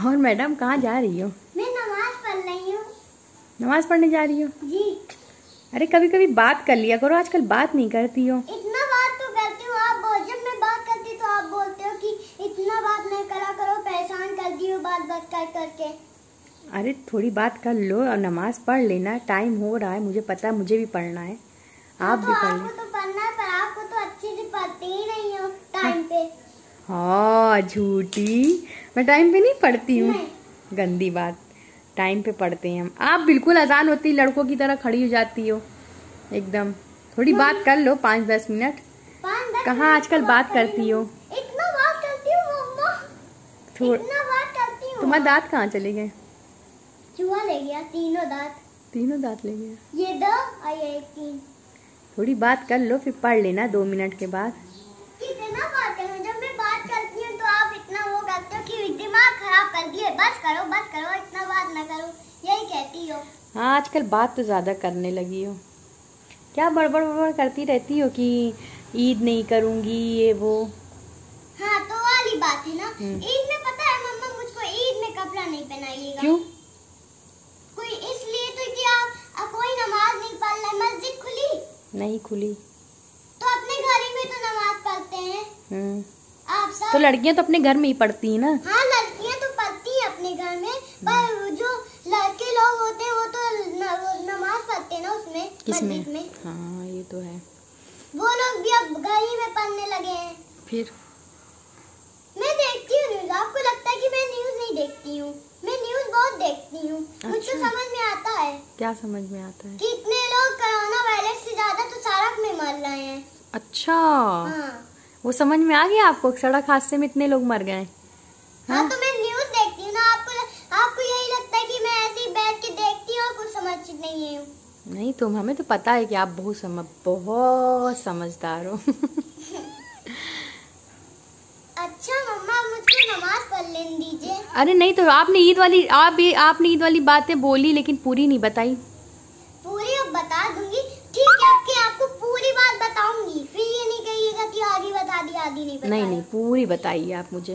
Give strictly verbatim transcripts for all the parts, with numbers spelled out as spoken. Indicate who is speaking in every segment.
Speaker 1: और मैडम कहाँ जा रही हो?
Speaker 2: मैं नमाज पढ़ रही हूँ।
Speaker 1: नमाज पढ़ने जा रही हो?
Speaker 2: जी।
Speaker 1: अरे कभी कभी बात कर लिया करो, आजकल बात नहीं करती हो।
Speaker 2: इतना बात तो करती हूँ, आप बोल जब मैं बात करती तो आप बोलते हो कि इतना बात नहीं करा करो, परेशान कर दी हो बात बात कर करके।
Speaker 1: अरे थोड़ी बात कर लो और नमाज पढ़ लेना, टाइम हो रहा है, मुझे पता है, मुझे भी पढ़ना है। आप
Speaker 2: तो
Speaker 1: भी पढ़
Speaker 2: आपको तो पढ़ना है, पर आपको तो अच्छे से पढ़ते ही नहीं हो टाइम पे।
Speaker 1: हाँ झूठी, मैं टाइम पे नहीं पढ़ती हूँ। गंदी बात, टाइम पे पढ़ते हैं हम। आप बिल्कुल अजान होती लड़कों की तरह खड़ी हो जाती हो एकदम। थोड़ी बात कर लो, पाँच दस मिनट। कहाँ आजकल बात करती हो?
Speaker 2: इतना बात करती हूँ मम्मा, इतना बात करती हूँ।
Speaker 1: तुम्हारे दांत कहाँ चले गए?
Speaker 2: चूहा ले गया तीनों दांत।
Speaker 1: तीनों दांत ले गया?
Speaker 2: ये दो और ये तीन।
Speaker 1: थोड़ी बात कर लो, फिर पढ़ लेना दो मिनट के बाद।
Speaker 2: कितना बात करूं? जब मैं बात करती हूँ तो आप इतना वो करते हो कि दिमाग खराब कर दिए, बस करो बस करो, इतना बात ना करो, यही कहती हो।
Speaker 1: हाँ आजकल बात तो ज्यादा करने लगी हो। क्या बड़बड़ बड़बड़ करती रहती हो कि ईद नहीं करूंगी ये वो।
Speaker 2: हाँ तो वाली बात है ना। ईद में पता है मम्मा, मुझको ईद में कपड़ा नहीं पहनाइएगा।
Speaker 1: क्यों?
Speaker 2: कोई इसलिए तो कि आप कोई नमाज नहीं पढ़ रहे, मस्जिद खुली
Speaker 1: नहीं खुली
Speaker 2: तो अपने घर ही में तो नमाज पढ़ते हैं।
Speaker 1: हम्म
Speaker 2: आप सब
Speaker 1: तो लड़कियां तो अपने घर में ही पढ़ती है ना।
Speaker 2: हाँ लड़कियां तो पढ़ती है अपने घर में, पर जो लड़के लोग होते हैं वो तो न, नमाज पढ़ते हैं ना उसमें, मस्जिद में।
Speaker 1: हाँ ये तो है।
Speaker 2: वो लोग भी अब घर ही में पढ़ने लगे हैं।
Speaker 1: फिर
Speaker 2: मैं देखती हूँ न्यूज। आपको लगता है कि मैं न्यूज नहीं देखती हूँ? मैं न्यूज बहुत देखती हूँ। अच्छा। मुझे समझ में आता है।
Speaker 1: क्या समझ में आता है?
Speaker 2: कितने लोग कोरोना वायरस से ज्यादा तो सड़क में मर रहे हैं।
Speaker 1: अच्छा
Speaker 2: हाँ।
Speaker 1: वो समझ में आ गया आपको? सड़क हादसे में इतने लोग मर गए।
Speaker 2: हाँ, हाँ तो मैं न्यूज देखती हूँ ना। आपको आपको यही लगता है कि मैं ऐसे ही बैठ के देखती हूँ और कुछ समझ नहीं हूँ? नहीं
Speaker 1: तुम, हमें तो पता है कि आप बहुत समझ बहुत समझदार हो।
Speaker 2: अच्छा मम्मा, मुझको नमाज पढ़ लेने दीजिए।
Speaker 1: अरे नहीं तो आपने ईद वाली आप भी आपने ईद वाली बातें बोली लेकिन पूरी नहीं बताई।
Speaker 2: पूरी अब बता दूंगी, ठीक है? कि आपको पूरी बात बताऊंगी, फिर ये नहीं कहिएगा कि आधी बता दी आधी नहीं बताई।
Speaker 1: नहीं नहीं पूरी बताइए आप मुझे।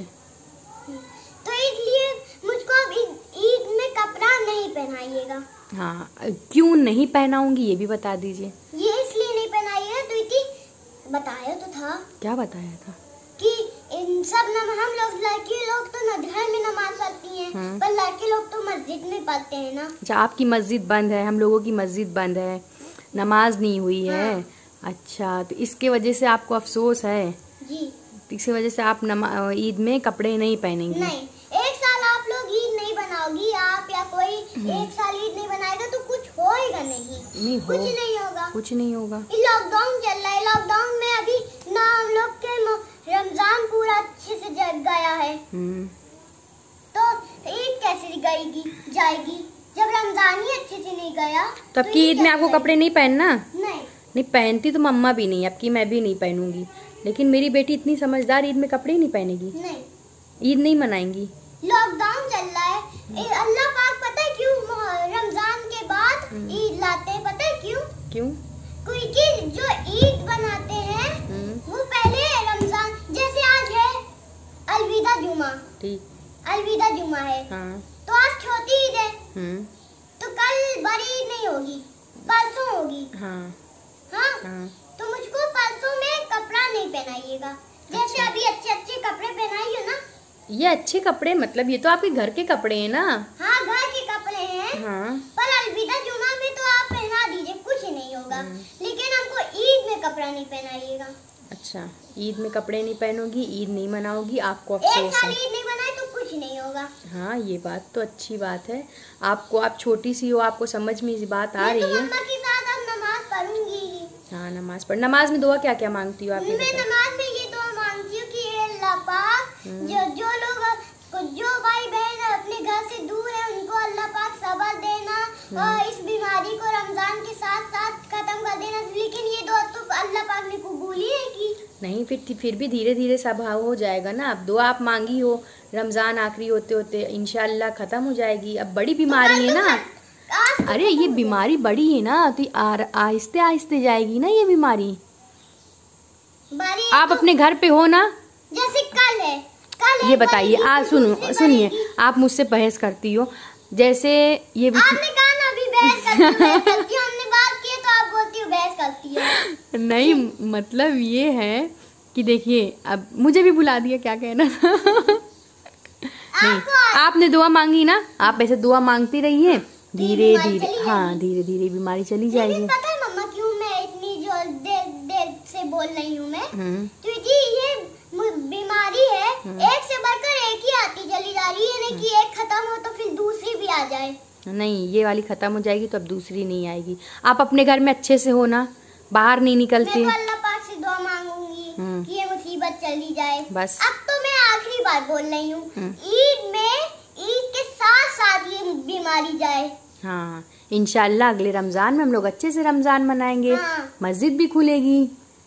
Speaker 2: तो इसलिए मुझको अब ईद में कपड़ा नहीं पहनाइएगा।
Speaker 1: हाँ क्यों नहीं पहनाऊंगी ये भी बता दीजिए।
Speaker 2: ये इसलिए नहीं पहनाइएगा तो इतनी बताया तो था।
Speaker 1: क्या बताया था?
Speaker 2: कि इन सब नम हम लोग लड़के लोग तो न घर में नमाज पढ़ती हैं, पर लड़के लोग तो मस्जिद में पढ़ते हैं ना। अच्छा
Speaker 1: आपकी मस्जिद बंद है, हम लोगों की मस्जिद बंद है, नमाज नहीं हुई है। हाँ। अच्छा तो इसके वजह से आपको अफसोस है?
Speaker 2: जी।
Speaker 1: इसी वजह से आप ईद में कपड़े नहीं पहनेंगे?
Speaker 2: नहीं, एक साल आप लोग ईद नहीं बनाओगी, आप या कोई एक साल ईद नहीं बनाएगा तो कुछ होएगा नहीं। नहीं हो, कुछ नहीं होगा।
Speaker 1: कुछ नहीं होगा।
Speaker 2: लॉकडाउन चल रहा है, लॉकडाउन में अभी ना हम लोग के रमजान पूरा अच्छे से जग गया है, तो ईद कैसे गएगी जाएगी जब रमजान ही अच्छे से नहीं गया?
Speaker 1: तो अब की ईद में आपको कपड़े नहीं पहनना?
Speaker 2: नहीं
Speaker 1: नहीं पहनती तो मम्मा भी नहीं, अब की मैं भी नहीं पहनूंगी, लेकिन मेरी बेटी इतनी समझदार ईद में कपड़े नहीं पहनेगी।
Speaker 2: नहीं,
Speaker 1: ईद नहीं मनाएंगी।
Speaker 2: लॉकडाउन चल रहा है। अल्लाह पाक पता है क्यों रमजान के बाद ईद लाते हैं? पता है क्यों? क्यों? क्योंकि जो ईद बनाते हैं वो पहले रमजान, जैसे आज है अलविदा जुमा, ठीक, अलविदा जुमा है। हाँ। तो आज छोटी ईद है, तो कल बड़ी ईद नहीं होगी, परसों होगी। हाँ। हाँ? हाँ। तो मुझको परसों में कपड़ा नहीं पहनाइएगा। जैसे अच्छा। अभी अच्छे अच्छे कपड़े पहनाई हो ना।
Speaker 1: ये अच्छे कपड़े मतलब ये तो आपके घर के कपड़े हैं ना?
Speaker 2: हाँ घर के कपड़े हैं। हाँ। पर अलविदा जुमा में तो आप पहना दीजिए, कुछ नहीं होगा, लेकिन हमको ईद में कपड़ा नहीं पहनाइएगा।
Speaker 1: अच्छा ईद में कपड़े नहीं पहनोगी, ईद नहीं मनाओगी, आपको अफसोस है।
Speaker 2: एक साल ईद नहीं बनाए तो कुछ नहीं होगा।
Speaker 1: हाँ ये बात तो अच्छी बात है आपको, आप छोटी सी हो, आपको समझ में इस बात आ रही है।
Speaker 2: मैं तो मम्मा के साथ अब नमाज पढ़ूंगी।
Speaker 1: हाँ नमाज पढ़। नमाज में दुआ क्या क्या मांगती हो आप?
Speaker 2: मैं नमाज में ये दुआ मांगती हूँ कि अल्लाह पाक जो जो लोग जो भाई बहन अपने घर से दूर है उनको अल्लाह पाक सब्र देना और इस बीमारी को रमजान के साथ साथ खत्म कर देना। लेकिन ये दुआ तो अल्लाह पाक ने कबूल ही है कि
Speaker 1: नहीं, फिर फिर भी धीरे धीरे सब हो जाएगा ना। अब दुआ आप मांगी हो, रमजान आखिरी होते होते इंशाल्लाह खत्म हो जाएगी। अब बड़ी बीमारी है ना। अरे ये बीमारी बड़ी है ना, तो आहिस्ते आहिस्ते जाएगी ना ये बीमारी। आप अपने घर पे हो ना?
Speaker 2: जैसे कल है, कल
Speaker 1: ये बताइए, आ सुनो सुनिए, आप मुझसे बहस करती हो जैसे ये भी...
Speaker 2: आपने कहा ना अभी बहस करती हूँ, बहस करती हूँ, हमने बात की तो आप बोलती हो बहस करती हो।
Speaker 1: नहीं, मतलब ये है कि देखिए, अब मुझे भी बुला दिया, क्या कहना था। नहीं, आपने दुआ मांगी ना, आप ऐसे दुआ मांगती रहिए, धीरे धीरे, हाँ धीरे धीरे बीमारी चली जाएगी।
Speaker 2: पता है मम्मा क्यों मैं इतनी जो देर देर से बोल रही हूँ मैं, क्योंकि ये बीमारी है एक से बढ़कर एक ही आती चली जा रही है, नहीं कि एक खत्म हो तो फिर दूसरी भी आ जाए।
Speaker 1: नहीं, ये वाली खत्म हो जाएगी तो अब दूसरी नहीं आएगी। आप अपने घर में अच्छे से हो ना, बाहर नहीं निकलते।
Speaker 2: मैं तो अल्लाह पाक से दुआ मांगूंगी कि ये मुसीबत चली जाए
Speaker 1: बस।
Speaker 2: अब तो मैं आखिरी बार बोल रही हूँ, ईद में ईद के साथ साथ ये बीमारी जाए।
Speaker 1: हाँ, इंशाल्लाह अगले रमजान में हम लोग अच्छे से रमजान मनाएंगे। हाँ। मस्जिद भी खुलेगी।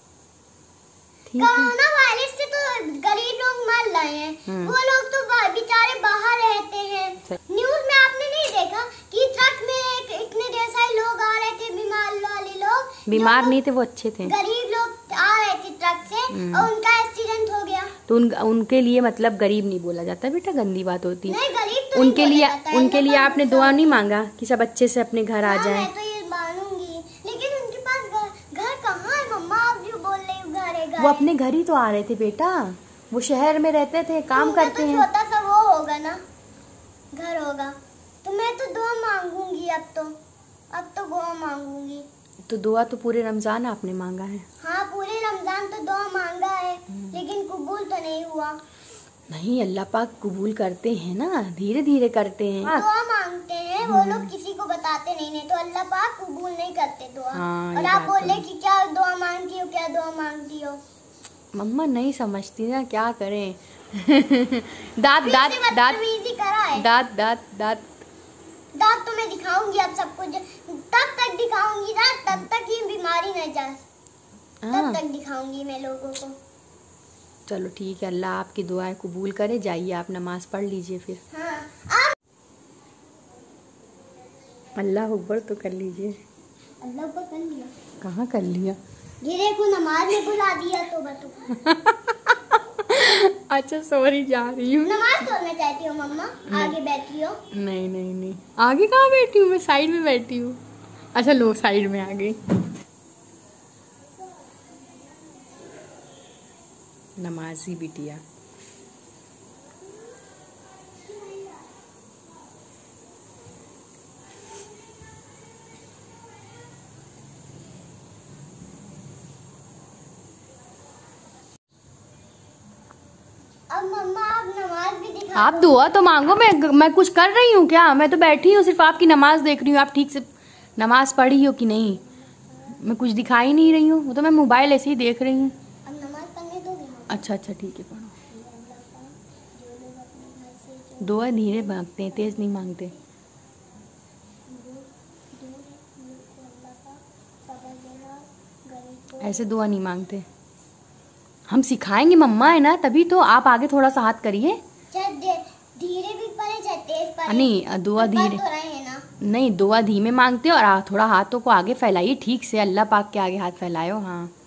Speaker 2: कोरोना वायरस से तो गरीब लोग मर रहे हैं, वो लोग तो बेचारे बाहर रहते हैं। न्यूज में आपने नहीं देखा कि ट्रक में इतने ढेर सारे लोग आ रहे थे, बीमार वाले लोग।
Speaker 1: बीमार नहीं थे, वो अच्छे थे,
Speaker 2: गरीब लोग आ रहे थे ट्रक से और उनका एक्सीडेंट हो गया।
Speaker 1: तो उन, उनके लिए मतलब गरीब नहीं बोला जाता बेटा, गंदी बात होती है।
Speaker 2: नहीं, गरीब तो
Speaker 1: उनके लिए उनके लिए आपने दुआ नहीं मांगा कि सब अच्छे से अपने घर आ जाए?
Speaker 2: मैं तो ये मानूंगी, लेकिन उनके पास घर कहाँ है मम्मा? आप जो बोल रही हो घर है, घर
Speaker 1: वो अपने घर ही तो आ रहे थे बेटा, वो शहर में रहते थे, काम करते हैं।
Speaker 2: छोटा सा वो होगा ना, घर होगा, तो मैं तो दुआ मांगूंगी। अब तो अब तो दुआ मांगूंगी।
Speaker 1: तो दुआ तो पूरे रमजान आपने मांगा है।
Speaker 2: हाँ, पूरे रमजान तो दुआ मांगा है, लेकिन कबूल तो नहीं हुआ।
Speaker 1: नहीं, अल्लाह पाक कबूल करते हैं ना, धीरे धीरे करते हैं।
Speaker 2: दुआ मांगते हैं वो लोग, किसी को बताते नहीं, नहीं तो अल्लाह पाक कबूल नहीं करते दुआ।
Speaker 1: हाँ,
Speaker 2: और आप बोल रहे कि क्या दुआ मांगती हो, क्या दुआ मांगती हो?
Speaker 1: मम्मा नहीं समझती ना, क्या करें। दांत दांत दांत दांत दांत दांत
Speaker 2: दांत तो मैं दिखाऊंगी आप सबको, तब तक दिखाऊंगी ना, तब तक ये बीमारी न जाए, तब तक दिखाऊंगी मैं लोगों को।
Speaker 1: चलो ठीक है, अल्लाह आपकी दुआएं कबूल करे। जाइए आप नमाज पढ़ लीजिए फिर।
Speaker 2: हाँ, आप...
Speaker 1: अल्लाह अकबर तो कर लीजिए।
Speaker 2: अल्लाह अकबर कर लिया? कहाँ
Speaker 1: कर लिया?
Speaker 2: ये देखो नमाज में बुला दिया तो बताओ।
Speaker 1: अच्छा सॉरी, जा रही हूँ।
Speaker 2: नमाज पढ़ना चाहती हो मम्मा? आगे बैठी हो?
Speaker 1: नहीं नहीं नहीं, आगे कहाँ बैठी हूँ मैं, साइड में बैठी हूँ। अच्छा लो, साइड में आ गई। नमाजी बिटिया।
Speaker 2: अब मम्मा आप नमाज भी दिखा।
Speaker 1: आप दुआ तो मांगो, मैं मैं कुछ कर रही हूँ क्या? मैं तो बैठी हूँ, सिर्फ आपकी नमाज देख रही हूँ, आप ठीक से नमाज पढ़ी हो कि नहीं। मैं कुछ दिखा ही नहीं रही हूँ, वो तो मैं मोबाइल ऐसे ही देख रही हूँ।
Speaker 2: अब नमाज पढ़ने दोगे?
Speaker 1: अच्छा अच्छा ठीक है, पढ़ो। दुआ धीरे मांगते हैं, तेज नहीं मांगते। ऐसे दुआ नहीं मांगते, हम सिखाएंगे मम्मा, है ना, तभी तो। आप आगे थोड़ा सा हाथ करिए।
Speaker 2: धीरे भी पढ़े चाहे तेज पढ़े,
Speaker 1: नहीं दुआ धीरे
Speaker 2: तो रहे हैं ना।
Speaker 1: नहीं, दुआ धीमे मांगते और थोड़ा हाथों को आगे फैलाइए ठीक से, अल्लाह पाक के आगे हाथ फैलाओ। हाँ